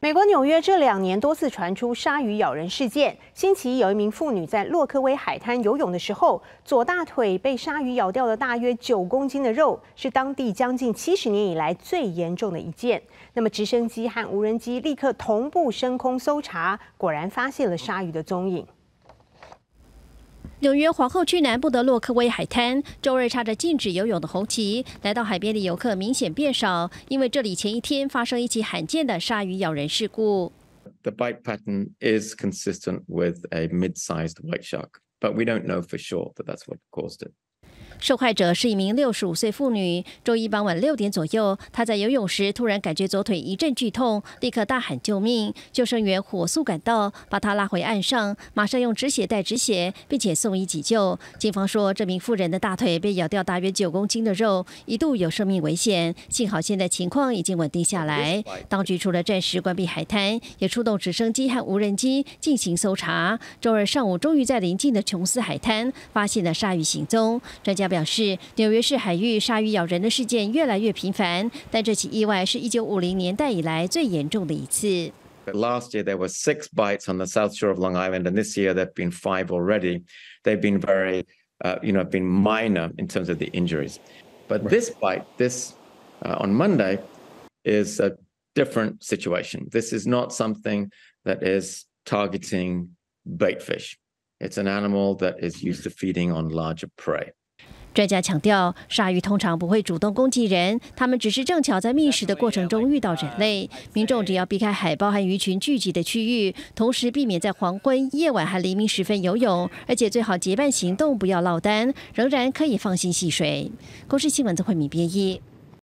美国纽约这2年多次传出鲨鱼咬人事件。星期一，有一名妇女在洛克威海滩游泳的时候，左大腿被鲨鱼咬掉了大约9公斤的肉，是当地将近70年以来最严重的一件。那么直升机和无人机立刻同步升空搜查，果然发现了鲨鱼的踪影。 纽约皇后区南部的洛克威海滩，周日插着禁止游泳的红旗，来到海边的游客明显变少，因为这里前一天发生一起罕见的鲨鱼咬人事故。 The bite pattern is consistent with a mid-sized white shark, but we don't know for sure that that's what caused it. 受害者是一名65岁妇女。周一傍晚6点左右，她在游泳时突然感觉左腿一阵剧痛，立刻大喊救命。救生员火速赶到，把她拉回岸上，马上用止血带止血，并且送医急救。警方说，这名妇人的大腿被咬掉大约9公斤的肉，一度有生命危险。幸好现在情况已经稳定下来。当局除了暂时关闭海滩，也出动直升机和无人机进行搜查。周二上午，终于在邻近的琼斯海滩发现了鲨鱼行踪。专家表示，纽约市海域鲨鱼咬人的事件越来越频繁，但这起意外是1950年代以来最严重的一次。 Last year there were 6 bites on the south shore of Long Island, and this year there've been 5 already. They've been very, been minor in terms of the injuries. But this bite, on Monday, is a different situation. This is not something that is targeting bait fish. It's an animal that is used to feeding on larger prey. 专家强调，鲨鱼通常不会主动攻击人，它们只是正巧在觅食的过程中遇到人类。民众只要避开海豹和鱼群聚集的区域，同时避免在黄昏、夜晚和黎明时分游泳，而且最好结伴行动，不要落单，仍然可以放心戏水。公视新闻曾慧敏编译。